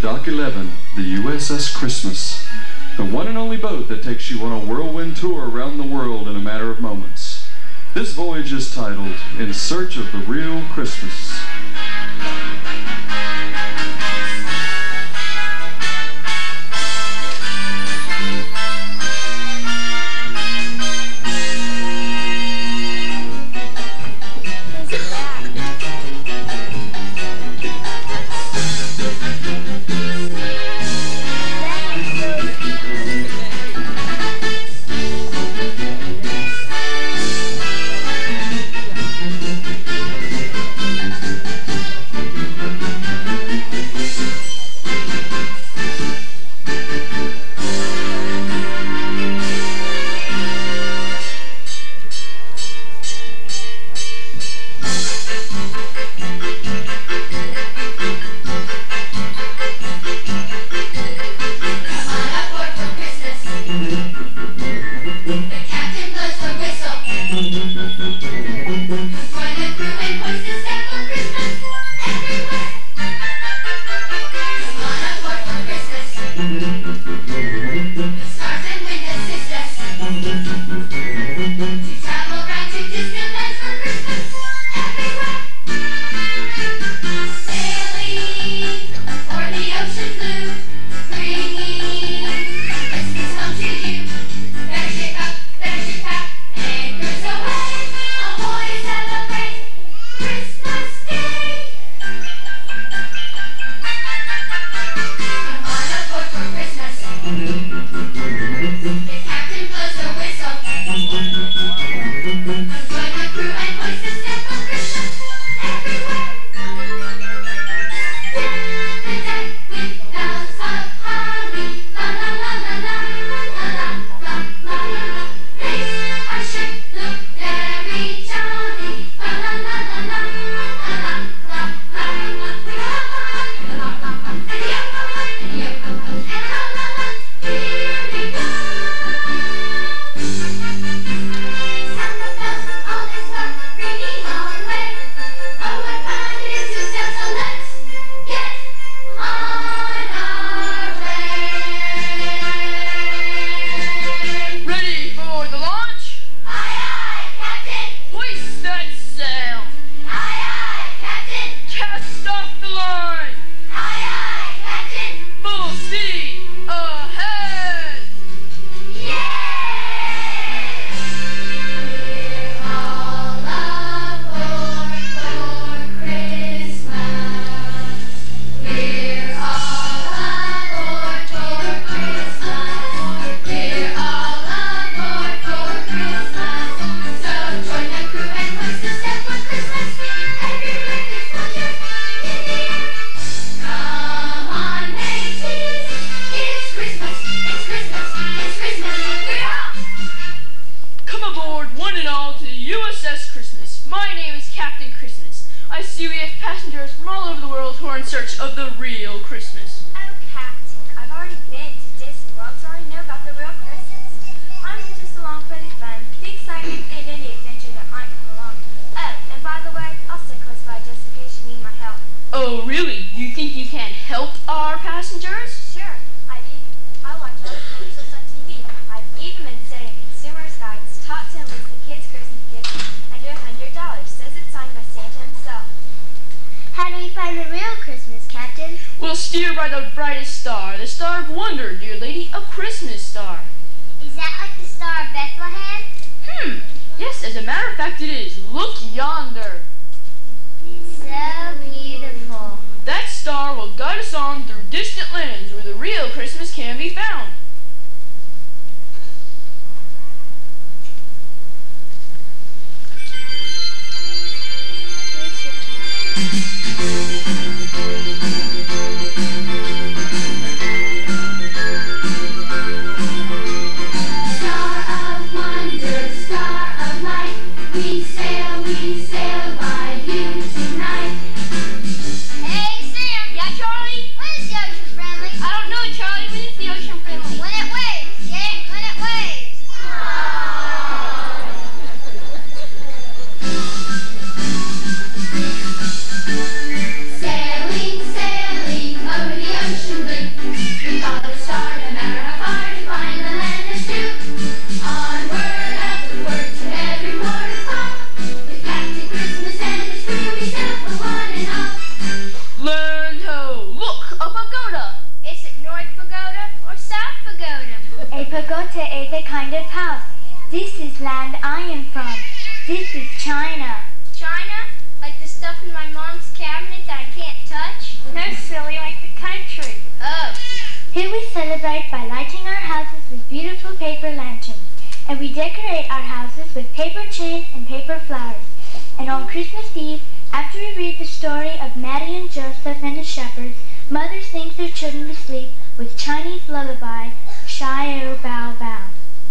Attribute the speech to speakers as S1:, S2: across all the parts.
S1: Dock 11, the USS Christmas, the one and only boat that takes you on a whirlwind tour around the world in a matter of moments. This voyage is titled, In Search of the Real Christmas.
S2: Steer by the brightest star, the star of wonder, dear lady, a Christmas star.
S3: Is that like the Star of Bethlehem?
S2: Yes, as a matter of fact it is. Look yonder.
S3: It's so beautiful.
S2: That star will guide us on through distant lands where the real Christmas can be found.
S3: Hey Sam! Yeah, Charlie? When is the ocean friendly? I don't know, Charlie. When is the ocean friendly?
S4: This is land I am from. This is China.
S3: China? Like the stuff in my mom's cabinet that I can't touch?
S2: No, silly, like the country.
S3: Oh.
S4: Here we celebrate by lighting our houses with beautiful paper lanterns. And we decorate our houses with paper chairs and paper flowers. And on Christmas Eve, after we read the story of Mary and Joseph and the shepherds, Mother sings their children to sleep with Chinese lullaby, Shio Bao Bao.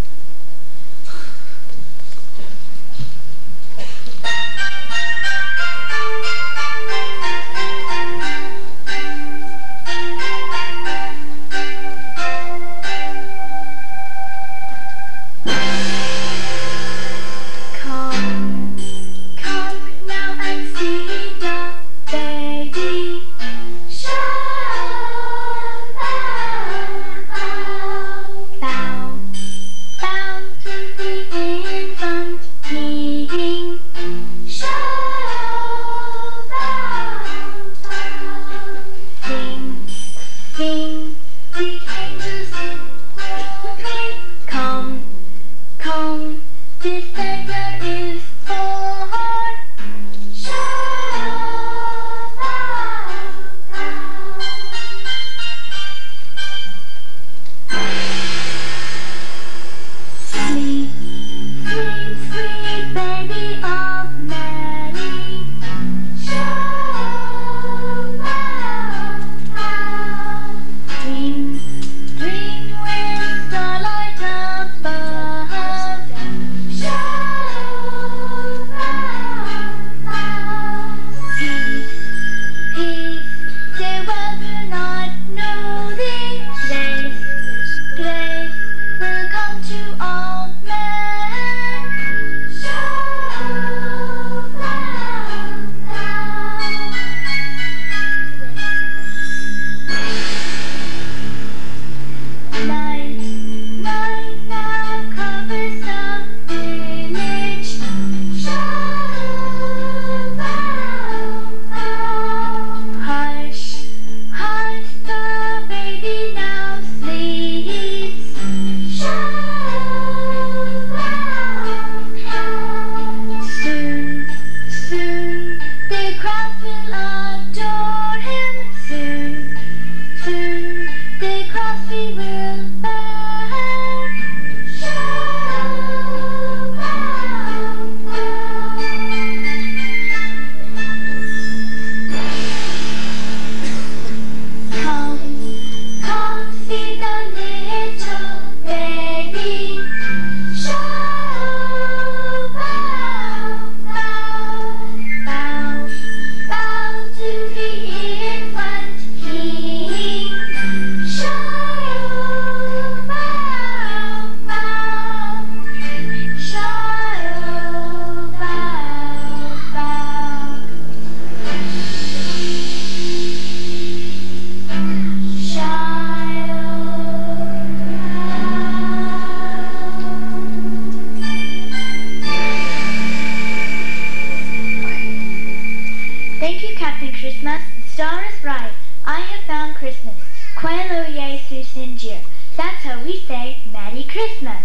S4: Christmas, the star is bright. I have found Christmas. Quello Jesu Sinjir. That's how we say Merry Christmas.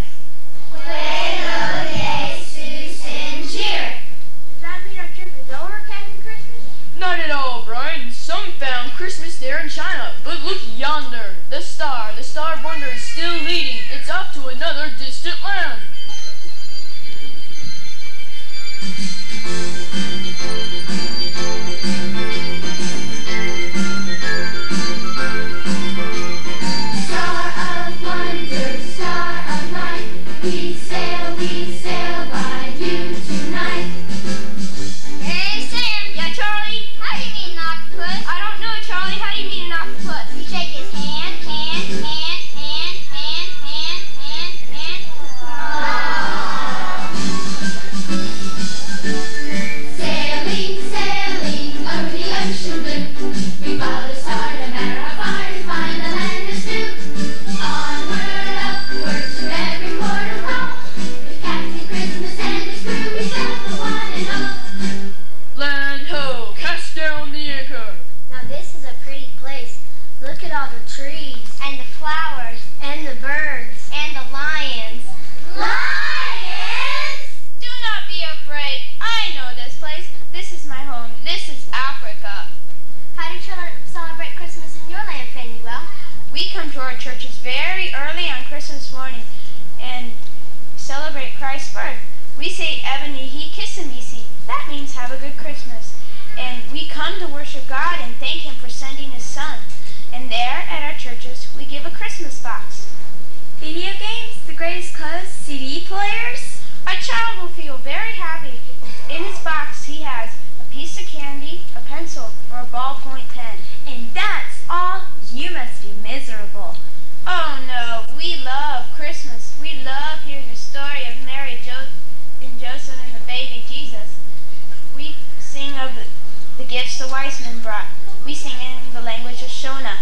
S3: Quello Jesu Sinjir.
S2: Does that mean our trip is over, Captain Christmas? Not at all, Brian. Some found Christmas there in China. But look yonder. The Star of Wonder is still leading. It's off to another distant land.
S3: Sailing our churches very early on Christmas morning and celebrate Christ's birth. We say Ebenehi Kissimisi. That means have a good Christmas. And we come to worship God and thank Him for sending His Son. And there at our churches, we give a Christmas box.
S4: Video games, the greatest clothes, CD players.
S3: A child will feel very happy. In his box, he has a piece of candy, a pencil, or a ballpoint pen.
S4: And that's all? You must be miserable.
S3: Oh no, we love Christmas. We love hearing the story of Mary, and Joseph, and the baby Jesus. We sing of the gifts the wise men brought. We sing in the language of Shona.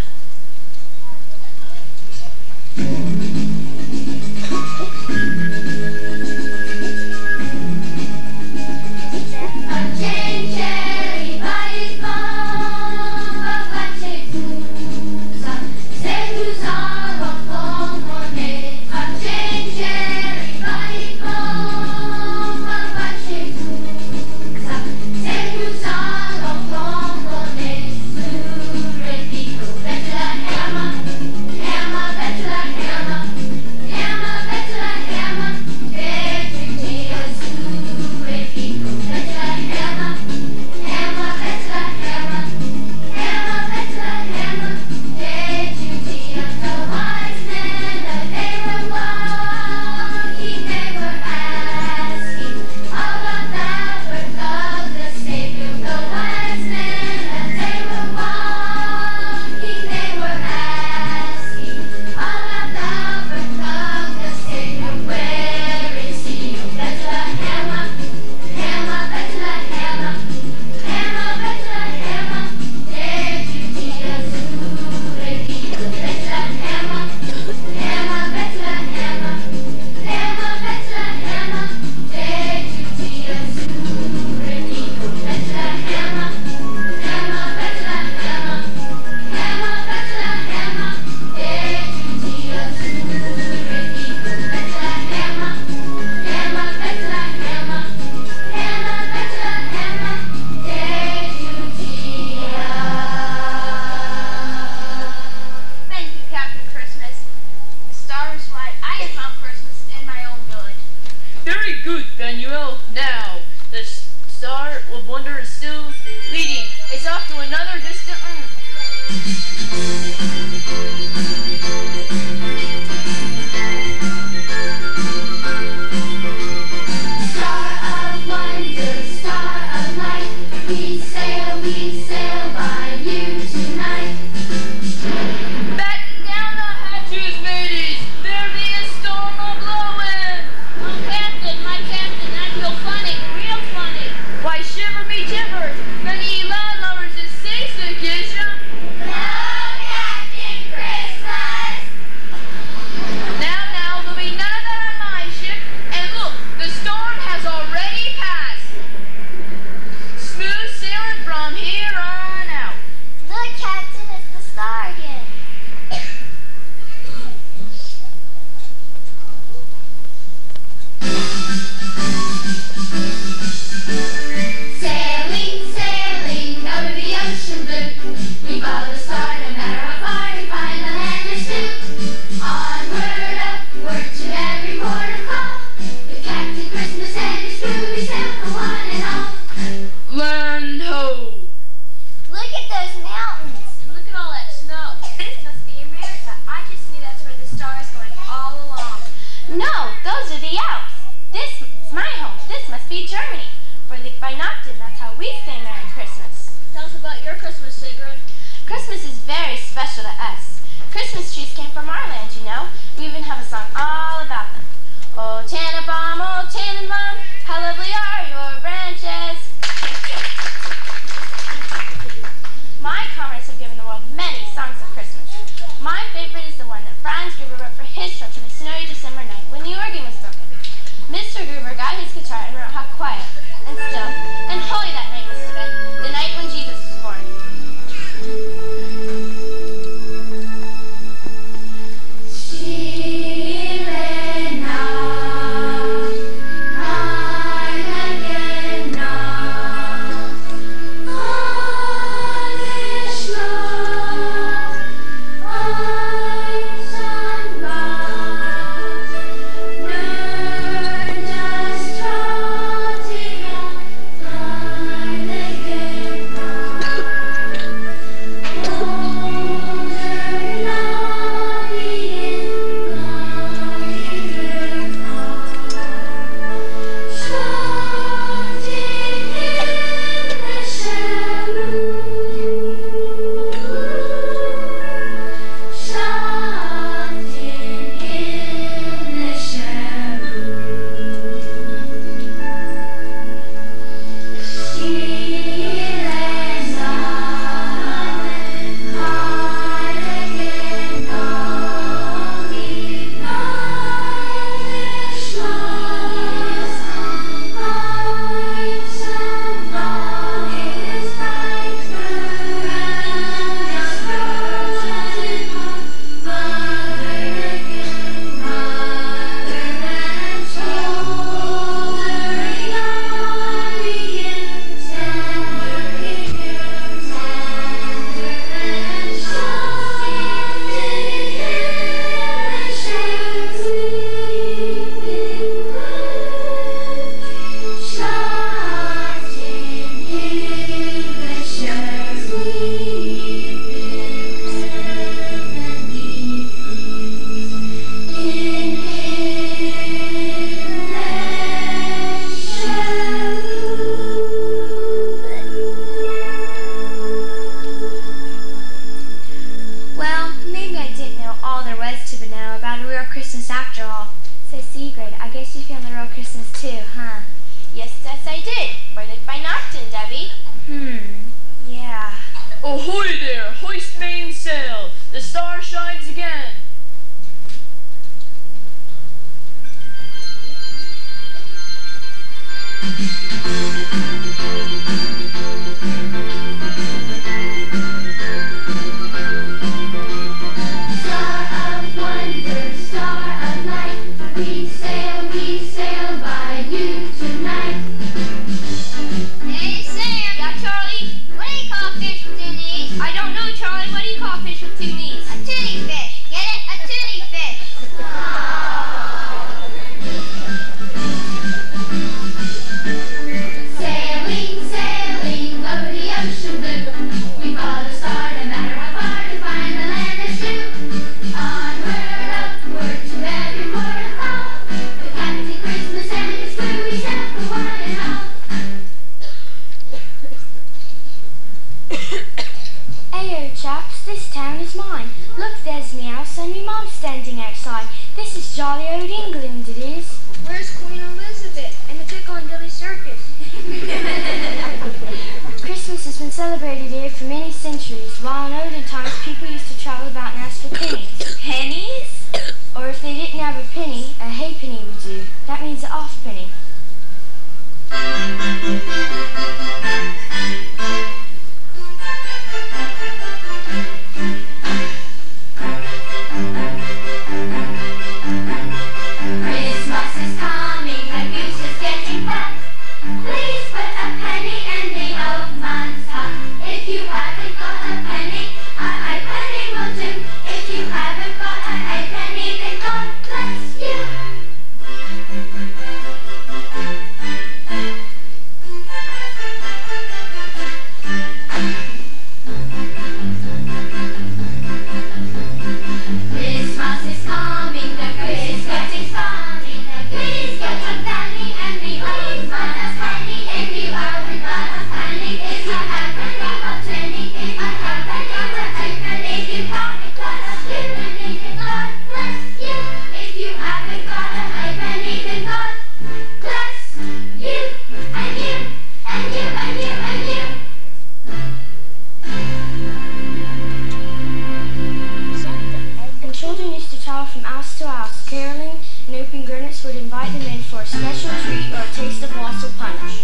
S3: Christmas too, huh?
S5: Yes, I did. Right at by Norton, Debbie.
S3: Yeah.
S2: Ahoy there! Hoist mainsail! The star shines again!
S4: This town is mine. Look, there's me house and me mom standing outside. This is jolly old England, it is.
S3: Where's Queen Elizabeth and the Piccadilly Circus?
S4: Christmas has been celebrated here for many centuries, while in olden times people used to travel about and ask for pennies.
S3: Pennies?
S4: Or if they didn't have a penny, a halfpenny would do. That means a halfpenny. Would invite them in for a special treat or a taste of wassail punch.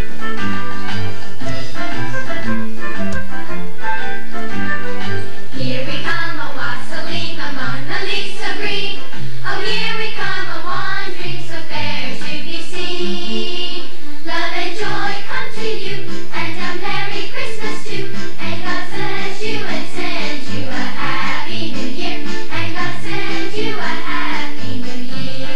S6: Here we come a-wassailing, a Mona Lisa green. Oh, here we come a-wandering, so fair to be seen. Love and joy come to you, and a Merry Christmas too. And God bless you and send you a Happy New Year. And God send you a Happy New Year.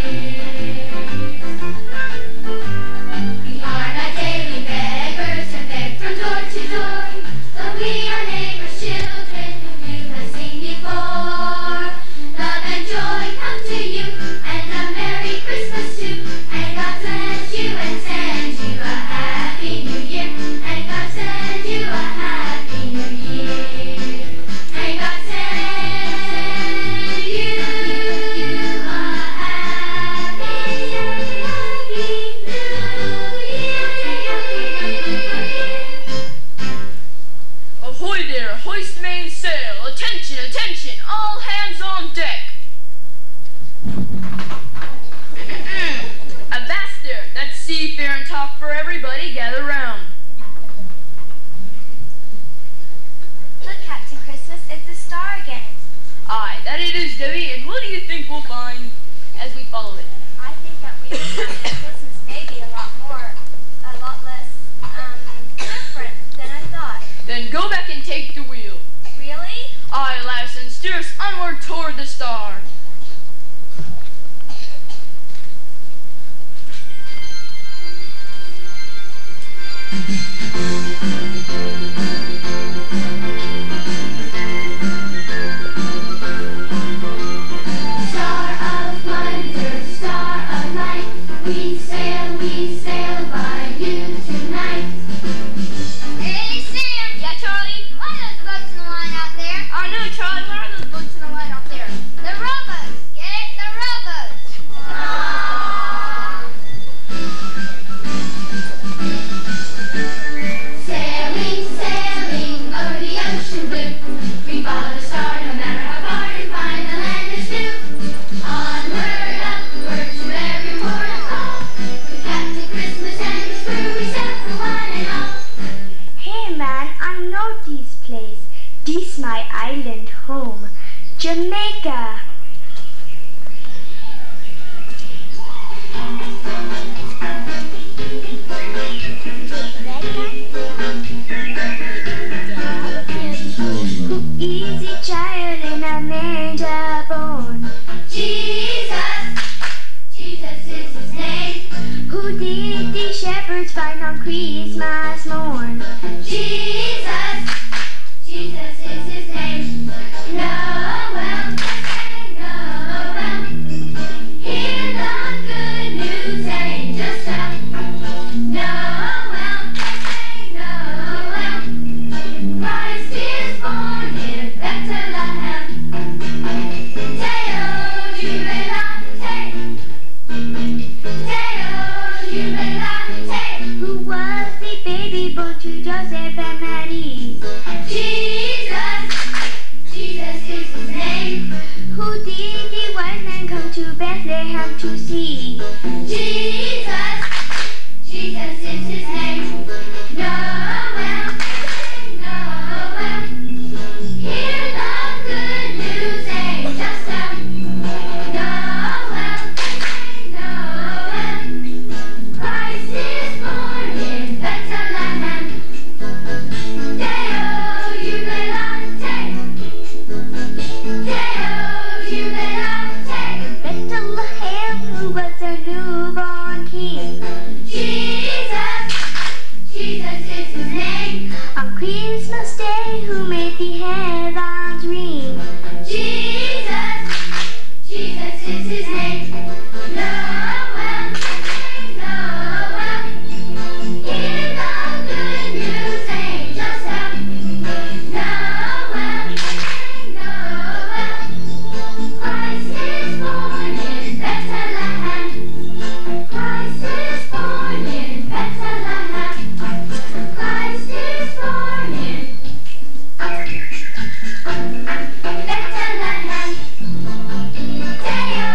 S6: We are not daily beggars and beg from door to door, but we are neighbors' children whom you have seen before. Love and joy come to you, and a Merry Christmas too. And God bless you and send you a Happy New Year. And God send you a Happy New Year. And God send you a Happy New Year.
S2: Ahoy there! Hoist mainsail! Attention, attention! All hands on deck! Avast there! That's seafaring talk for everybody. Gather round.
S3: Look, Captain Christmas, it's the star again.
S2: Aye, that it is, Debbie. And what do you think we'll find as we follow it?
S3: I think that we will find that Christmas may be a lot less different than I thought.
S2: Then go back and take the wheel.
S3: Really?
S2: Aye, lass, and steer us onward toward the star.
S6: Star of wonder, star of light, we sail by you tonight.
S3: Hey, Sam!
S5: Yeah, Charlie?
S3: What are those boats in the line out there?
S5: Oh no, Charlie, what are those boats in the line out there?
S3: The rowboats! Get it? The rowboats!
S4: born on Christmas morn.
S6: Jesus, Jesus is his name. Noel, Noel, hear the good news, angels shout. Noel, Noel, Christ is born in Bethlehem. Deo jubilate, Deo jubilate.
S4: Who was the baby born to Joseph and Mary?
S6: Jesus, Jesus is his name.
S4: Who did the wise men come to Bethlehem to see?
S6: Jesus, Jesus is his name. Noel, Noel, hear the good news, angels shout. Noel, Noel, Christ is born in Bethlehem. Deo jubilate, Deo jubilate.
S4: Bethlehem, who was a newborn king?
S6: Jesus, Jesus is his name.
S4: On Christmas Day, who made the heavens ring?
S6: Jesus, Jesus is his name. Noel, Noel, hear the good news, angels shout. Noel, Noel, Christ is born in Bethlehem. Christ is born in Bethlehem. Christ is born in Bethlehem. Deo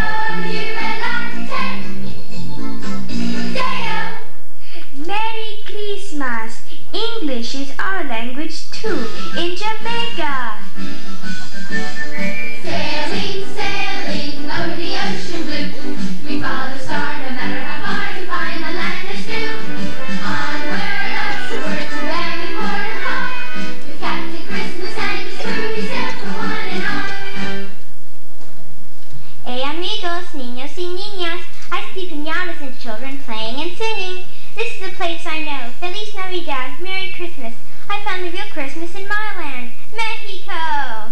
S6: jubilate, Deo.
S4: Merry Christmas! English is our language too in Jamaica.
S6: Sailing, sailing over the ocean blue, we follow the star no matter how far to find the land that's new. Onward, upward to every port and home, with Captain Christmas and his crew, he sailed for one and all.
S4: Hey amigos, niños y niñas, I see pinatas and children playing and singing. This is the place I know. Feliz Navidad, Merry Christmas. I found the real Christmas in my land, Mexico.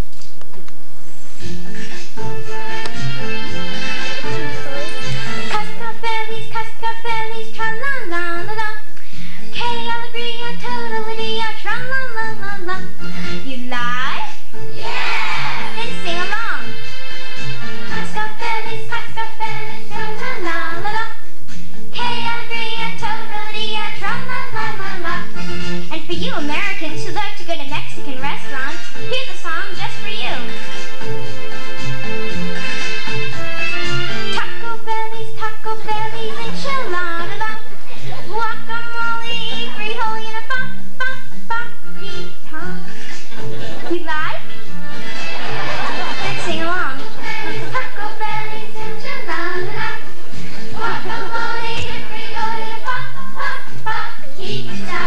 S4: Cascabeles, tra-la-la-la-la. Que alegría, total-idea, tra-la-la-la-la. You like?
S6: Yeah!
S4: Then sing along. Cascabeles, tra-la-la-la-la. Que alegría, total-idea, tra-la-la-la-la. And for you Americans who love to go to Mexican restaurants, here's a song just for you. Taco bellies, enchilada, guacamole, frijol, and a papita. You like? Let's sing along. Taco bellies, enchilada,
S6: Guacamole, frijol, and papita.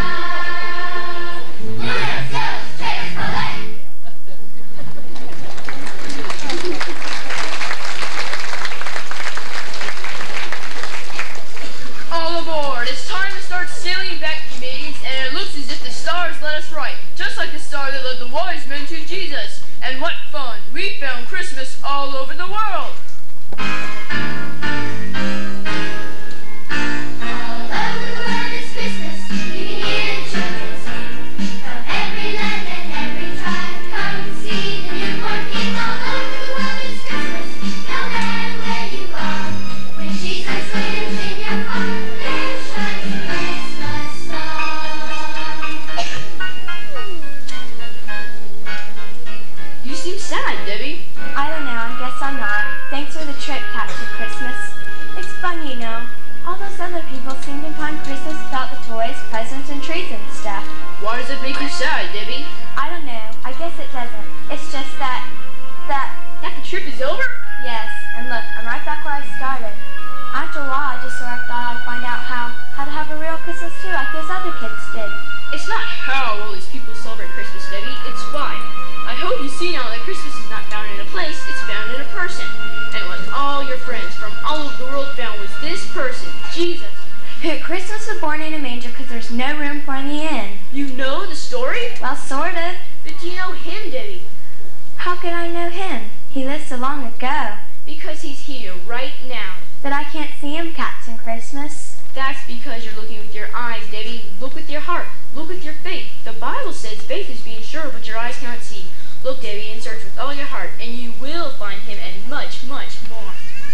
S6: Let's go, Chick-fil-A.
S2: All aboard! It's time to start sailing back, you mateys, and it looks as if the stars led us right, just like the star that led the wise men to Jesus. And what fun! We found Christmas all over the world!
S6: All over the world is Christmas. You can hear the children sing. From every land and every tribe, come and see the newborn King. All over the world is Christmas. No matter where you are, when Jesus lives in your heart, there shines the Christmas star.
S2: You seem sad, Debbie.
S3: I don't know, I guess I'm not. Thanks for the trip, Captain Christmas. It's fun, you know. All those other people seem to find Christmas about the toys, presents, and trees and stuff.
S2: Why does it make you sad, Debbie?
S3: I don't know. I guess it doesn't. It's just that
S2: That the trip is over?
S3: yes, and look, I'm right back where I started. After a while, I just sort of thought I'd find out how to have a real Christmas too, like those other kids did.
S2: It's not how all these people celebrate Christmas, Debbie. It's why. I hope you see now that Christmas is not found in a place, it's found in a person. And what all your friends from all over the world found was this person, Jesus.
S3: Christmas was born in a manger because there's no room for in the inn.
S2: You know the story?
S3: Well, sort of.
S2: But you know him, Debbie.
S3: How could I know him? He lived so long ago.
S2: Because he's here right now.
S3: But I can't see him, Captain Christmas.
S2: That's because you're looking with your eyes, Debbie. Look with your heart. Look with your faith. The Bible says faith is being sure, but your eyes cannot see. Look, Debbie, and search with all your heart, and you will find him and much, much more.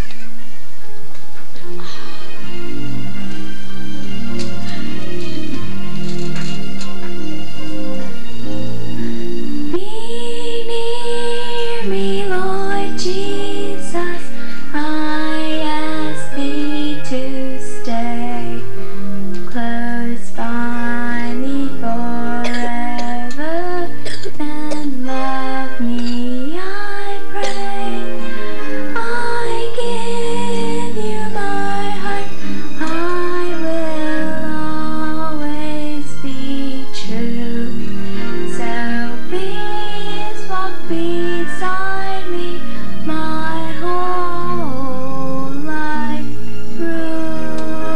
S3: Be near me, Lord Jesus. I ask thee to stay close by me forever and love me, I pray. I give you my heart, I will always be true. So please walk beside me my whole life through.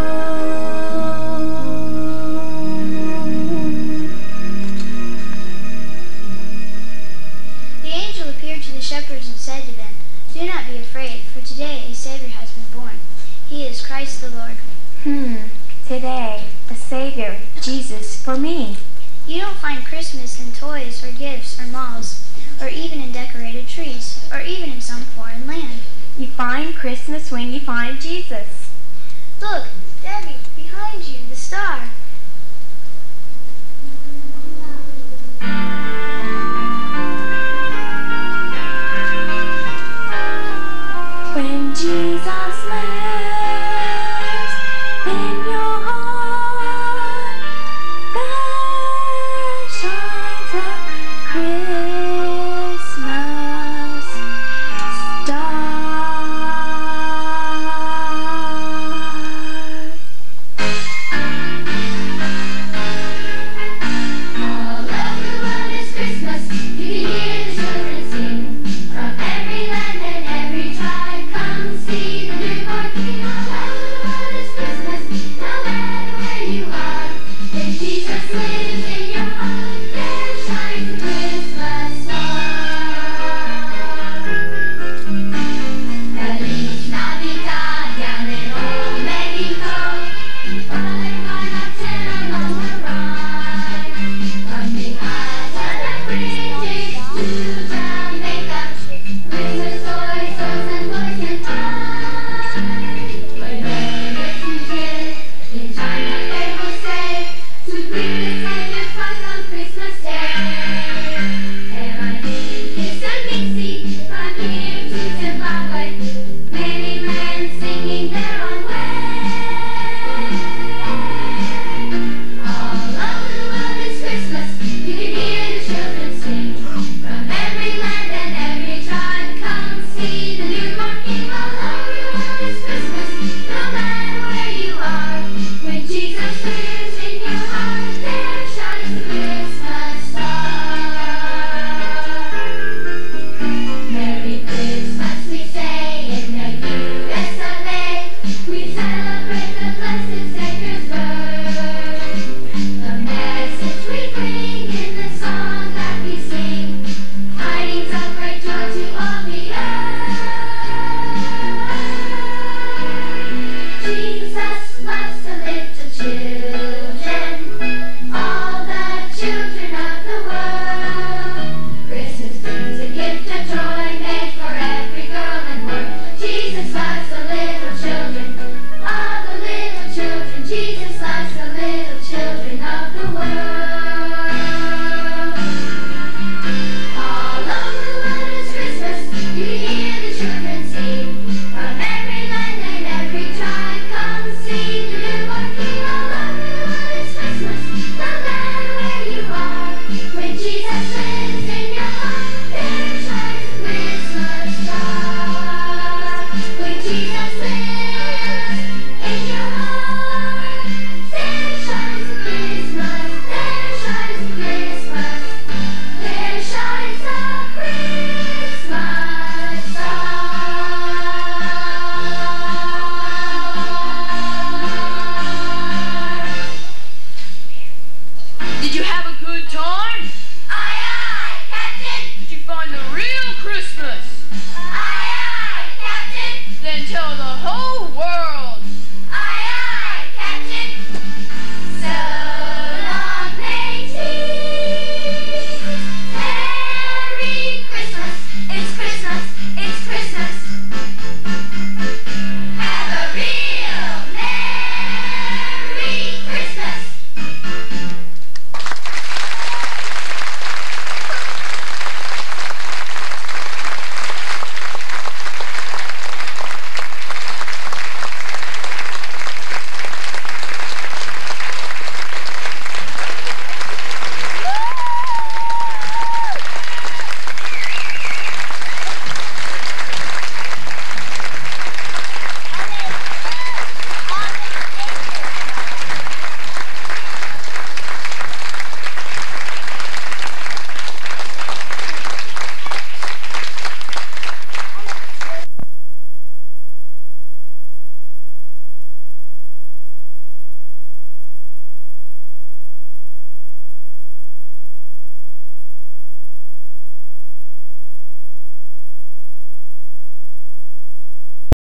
S4: The angel appeared to the shepherds and said to them, "Do not be afraid, for today a Savior has been born. He is Christ the Lord."
S3: Today, a Savior, Jesus, for me.
S4: You don't find Christmas in toys or gifts or malls, or even in decorated trees, or even in some foreign land.
S3: You find Christmas when you find Jesus.
S4: Look, Debbie, behind you, the star.